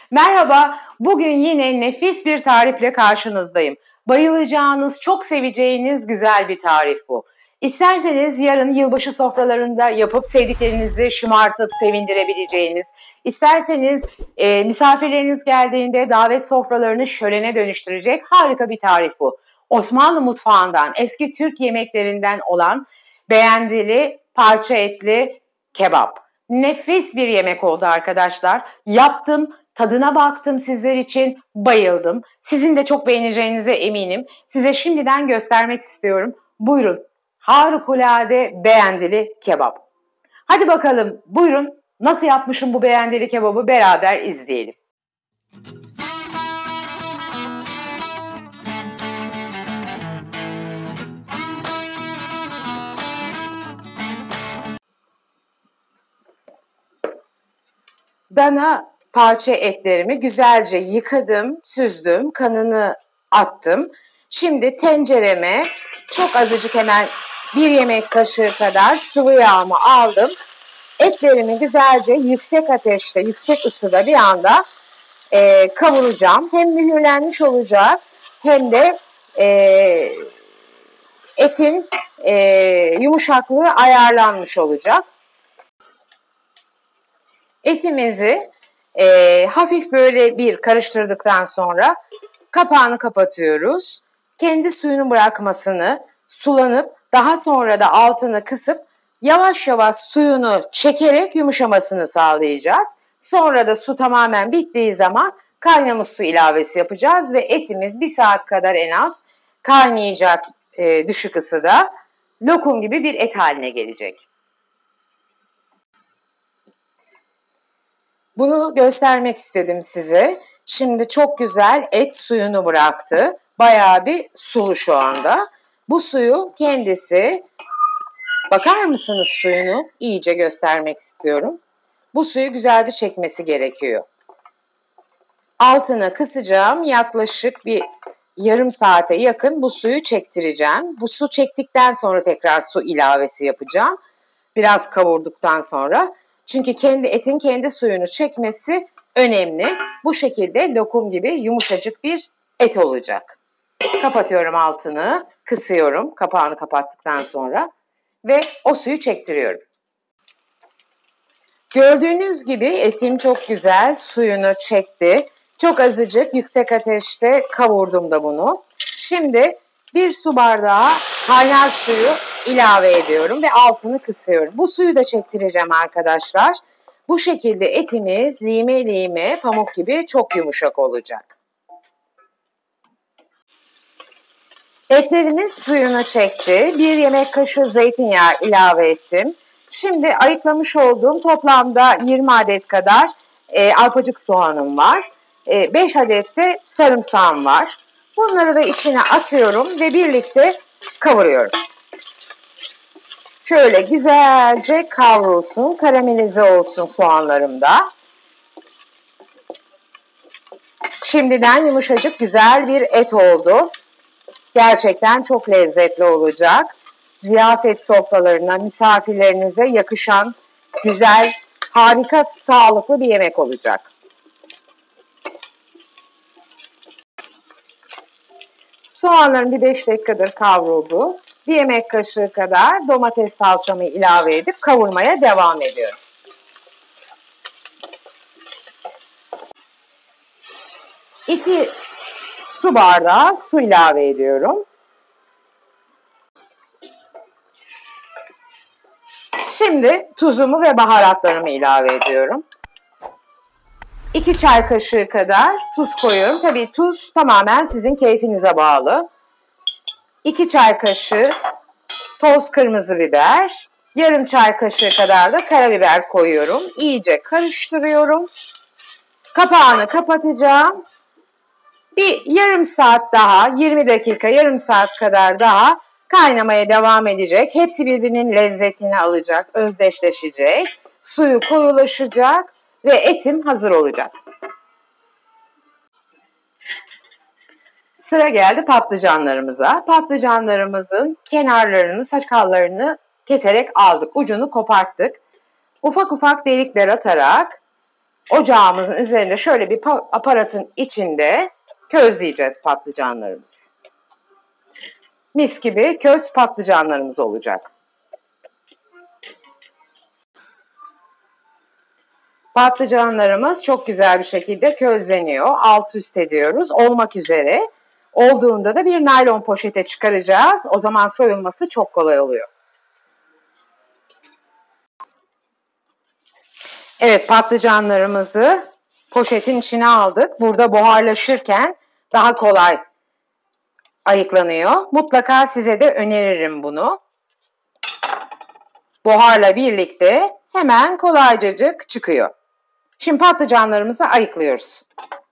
Merhaba, bugün yine nefis bir tarifle karşınızdayım. Bayılacağınız, çok seveceğiniz güzel bir tarif bu. İsterseniz yarın yılbaşı sofralarında yapıp sevdiklerinizi şımartıp sevindirebileceğiniz, isterseniz misafirleriniz geldiğinde davet sofralarını şölene dönüştürecek harika bir tarif bu. Osmanlı mutfağından, eski Türk yemeklerinden olan beğendili, parça etli kebap. Nefis bir yemek oldu arkadaşlar. Yaptım, tadına baktım sizler için, bayıldım. Sizin de çok beğeneceğinize eminim. Size şimdiden göstermek istiyorum. Buyurun, harikulade beğendili kebap. Hadi bakalım, buyurun. Nasıl yapmışım bu beğendili kebabı beraber izleyelim. Dana parça etlerimi güzelce yıkadım, süzdüm, kanını attım. Şimdi tencereme çok azıcık hemen 1 yemek kaşığı kadar sıvı yağımı aldım. Etlerimi güzelce yüksek ateşte, yüksek ısıda bir anda kavuracağım. Hem mühürlenmiş olacak hem de etin yumuşaklığı ayarlanmış olacak. Etimizi hafif böyle bir karıştırdıktan sonra kapağını kapatıyoruz. Kendi suyunu bırakmasını, sulanıp daha sonra da altını kısıp yavaş yavaş suyunu çekerek yumuşamasını sağlayacağız. Sonra da su tamamen bittiği zaman kaynamış su ilavesi yapacağız ve etimiz 1 saat kadar en az kaynayacak düşük ısıda. Lokum gibi bir et haline gelecek. Bunu göstermek istedim size. Şimdi çok güzel et suyunu bıraktı. Bayağı bir sulu şu anda. Bu suyu kendisi, bakar mısınız suyunu? İyice göstermek istiyorum. Bu suyu güzelce çekmesi gerekiyor. Altını kısacağım. Yaklaşık bir yarım saate yakın bu suyu çektireceğim. Bu su çektikten sonra tekrar su ilavesi yapacağım. Biraz kavurduktan sonra. Çünkü etin kendi suyunu çekmesi önemli. Bu şekilde lokum gibi yumuşacık bir et olacak. Kapatıyorum altını, kısıyorum kapağını kapattıktan sonra ve o suyu çektiriyorum. Gördüğünüz gibi etim çok güzel suyunu çekti. Çok azıcık yüksek ateşte kavurdum da bunu. Şimdi 1 su bardağı kaynar suyu ilave ediyorum ve altını kısıyorum. Bu suyu da çektireceğim arkadaşlar. Bu şekilde etimiz lime lime pamuk gibi çok yumuşak olacak. Etlerimiz suyunu çekti. 1 yemek kaşığı zeytinyağı ilave ettim. Şimdi ayıklamış olduğum toplamda 20 adet kadar arpacık soğanım var. 5 adet de sarımsağım var. Bunları da içine atıyorum ve birlikte kavuruyorum. Şöyle güzelce kavrulsun, karamelize olsun soğanlarım da. Şimdiden yumuşacık güzel bir et oldu. Gerçekten çok lezzetli olacak. Ziyafet sofralarına, misafirlerinize yakışan güzel, harika, sağlıklı bir yemek olacak. Soğanlarım bir 5 dakikadır kavruldu. 1 yemek kaşığı kadar domates salçamı ilave edip kavurmaya devam ediyorum. İki su bardağı su ilave ediyorum. Şimdi tuzumu ve baharatlarımı ilave ediyorum. 2 çay kaşığı kadar tuz koyuyorum. Tabii tuz tamamen sizin keyfinize bağlı. 2 çay kaşığı toz kırmızı biber, yarım çay kaşığı kadar da karabiber koyuyorum. İyice karıştırıyorum. Kapağını kapatacağım. Bir yarım saat daha, 20 dakika, yarım saat kadar daha kaynamaya devam edecek. Hepsi birbirinin lezzetini alacak, özdeşleşecek. Suyu koyulaşacak ve etim hazır olacak. Sıra geldi patlıcanlarımıza. Patlıcanlarımızın kenarlarını, sakallarını keserek aldık. Ucunu koparttık. Ufak ufak delikler atarak ocağımızın üzerinde şöyle bir aparatın içinde közleyeceğiz patlıcanlarımızı. Mis gibi köz patlıcanlarımız olacak. Patlıcanlarımız çok güzel bir şekilde közleniyor. Alt üst ediyoruz. Olmak üzere. Olduğunda da bir naylon poşete çıkaracağız. O zaman soyulması çok kolay oluyor. Evet, patlıcanlarımızı poşetin içine aldık. Burada buharlaşırken daha kolay ayıklanıyor. Mutlaka size de öneririm bunu. Buharla birlikte hemen kolaycacık çıkıyor. Şimdi patlıcanlarımızı ayıklıyoruz.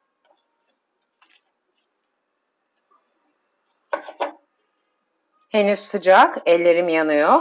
Henüz sıcak, ellerim yanıyor.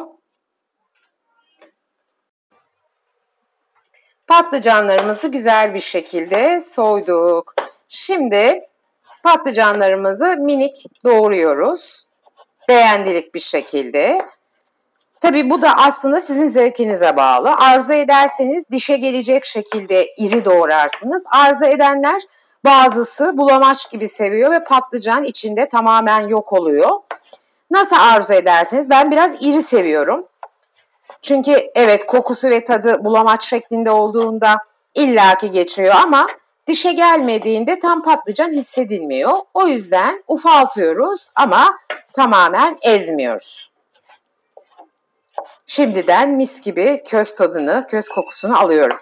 Patlıcanlarımızı güzel bir şekilde soyduk. Şimdi patlıcanlarımızı minik doğruyoruz. Beğendilik bir şekilde. Tabii bu da aslında sizin zevkinize bağlı. Arzu ederseniz dişe gelecek şekilde iri doğrarsınız. Arzu edenler bazısı bulamaç gibi seviyor ve patlıcan içinde tamamen yok oluyor. Nasıl arzu ederseniz, ben biraz iri seviyorum. Çünkü evet, kokusu ve tadı bulamaç şeklinde olduğunda illaki geçiyor ama dişe gelmediğinde tam patlıcan hissedilmiyor. O yüzden ufaltıyoruz ama tamamen ezmiyoruz. Şimdiden mis gibi köz tadını, köz kokusunu alıyorum.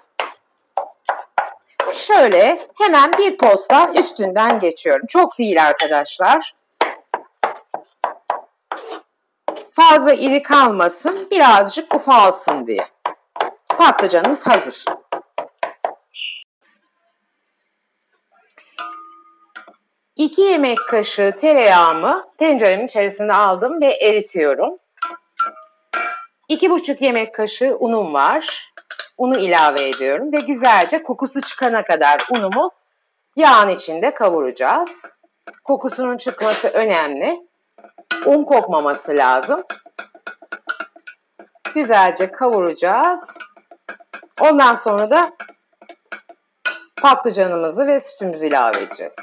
Şöyle hemen bir posta üstünden geçiyorum. Çok değil arkadaşlar. Fazla iri kalmasın, birazcık ufalsın diye. Patlıcanımız hazır. İki yemek kaşığı tereyağımı tenceremin içerisine aldım ve eritiyorum. 2,5 yemek kaşığı unum var. Unu ilave ediyorum ve güzelce kokusu çıkana kadar unumu yağın içinde kavuracağız. Kokusunun çıkması önemli. Un kokmaması lazım. Güzelce kavuracağız. Ondan sonra da patlıcanımızı ve sütümüzü ilave edeceğiz.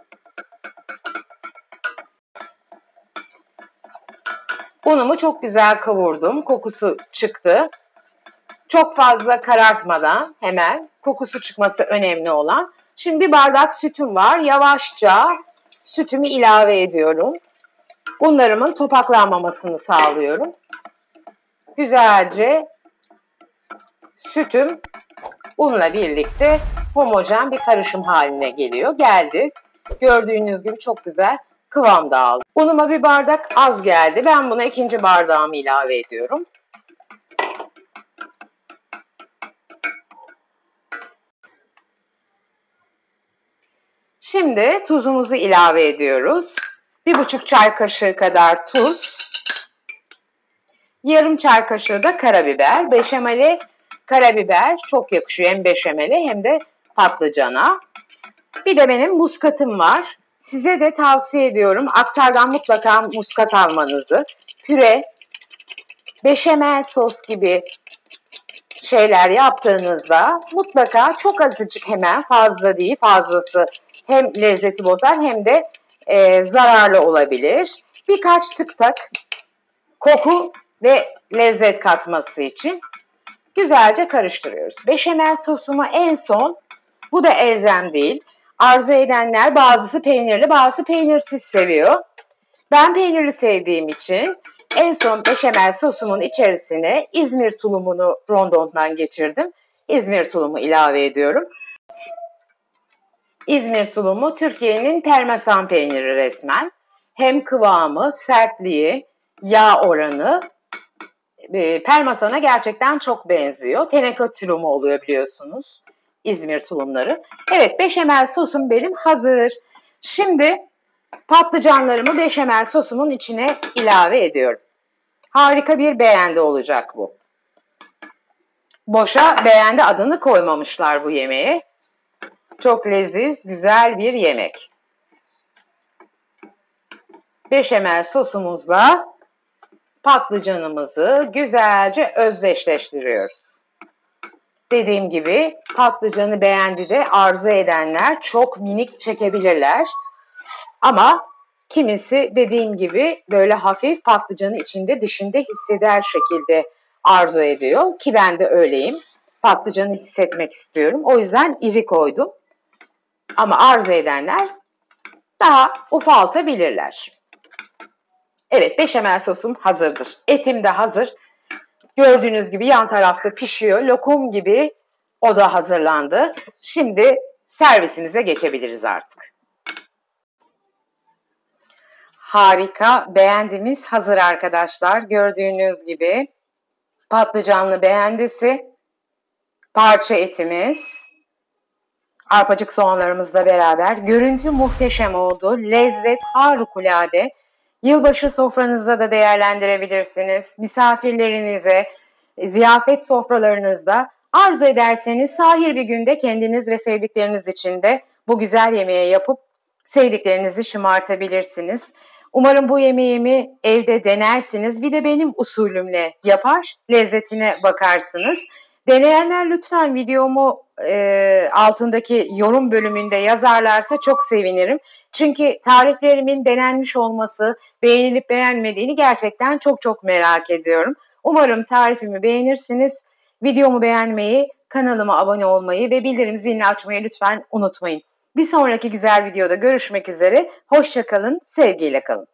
Unumu çok güzel kavurdum. Kokusu çıktı. Çok fazla karartmadan hemen, kokusu çıkması önemli olan. Şimdi bir bardak sütüm var. Yavaşça sütümü ilave ediyorum. Unlarımın topaklanmamasını sağlıyorum. Güzelce sütüm unla birlikte homojen bir karışım haline geliyor. Geldi. Gördüğünüz gibi çok güzel kıvamda aldı. Unuma bir bardak az geldi. Ben buna ikinci bardağımı ilave ediyorum. Şimdi tuzumuzu ilave ediyoruz. 1,5 çay kaşığı kadar tuz. Yarım çay kaşığı da karabiber. Beşamele karabiber çok yakışıyor hem beşamele hem de patlıcana. Bir de benim muskatım var. Size de tavsiye ediyorum aktardan mutlaka muskat almanızı. Püre, beşamel sos gibi şeyler yaptığınızda mutlaka çok azıcık, hemen fazla değil, fazlası hem lezzeti bozar hem de zararlı olabilir. Birkaç tık tak koku ve lezzet katması için güzelce karıştırıyoruz. Beşamel sosumu en son, bu da elzem değil. Arzu edenler bazısı peynirli, bazısı peynirsiz seviyor. Ben peynirli sevdiğim için en son beşamel sosumun içerisine İzmir tulumunu rondondan geçirdim. İzmir tulumu ilave ediyorum. İzmir tulumu Türkiye'nin parmesan peyniri resmen. Hem kıvamı, sertliği, yağ oranı parmesana gerçekten çok benziyor. Teneke tulumu oluyor biliyorsunuz İzmir tulumları. Evet, beşamel sosum benim hazır. Şimdi patlıcanlarımı beşamel sosumun içine ilave ediyorum. Harika bir beğendi olacak bu. Boşa beğendi adını koymamışlar bu yemeğe. Çok leziz, güzel bir yemek. Beşamel sosumuzla patlıcanımızı güzelce özdeşleştiriyoruz. Dediğim gibi patlıcanı beğendi de arzu edenler çok minik çekebilirler. Ama kimisi dediğim gibi böyle hafif patlıcanı içinde dışında hisseder şekilde arzu ediyor ki ben de öyleyim. Patlıcanı hissetmek istiyorum. O yüzden iri koydum. Ama arzu edenler daha ufaltabilirler. Evet, beşamel sosum hazırdır. Etim de hazır. Gördüğünüz gibi yan tarafta pişiyor. Lokum gibi o da hazırlandı. Şimdi servisimize geçebiliriz artık. Harika, beğendimiz hazır arkadaşlar. Gördüğünüz gibi patlıcanlı beğendisi, parça etimiz, arpacık soğanlarımızla beraber. Görüntü muhteşem oldu. Lezzet harikulade. Yılbaşı sofranızda da değerlendirebilirsiniz. Misafirlerinize, ziyafet sofralarınızda arzu ederseniz sahir bir günde kendiniz ve sevdikleriniz için de bu güzel yemeği yapıp sevdiklerinizi şımartabilirsiniz. Umarım bu yemeğimi evde denersiniz. Bir de benim usulümle yapar, lezzetine bakarsınız. Deneyenler lütfen videomu altındaki yorum bölümünde yazarlarsa çok sevinirim. Çünkü tariflerimin denenmiş olması, beğenilip beğenmediğini gerçekten çok çok merak ediyorum. Umarım tarifimi beğenirsiniz. Videomu beğenmeyi, kanalıma abone olmayı ve bildirim zilini açmayı lütfen unutmayın. Bir sonraki güzel videoda görüşmek üzere. Hoşça kalın, sevgiyle kalın.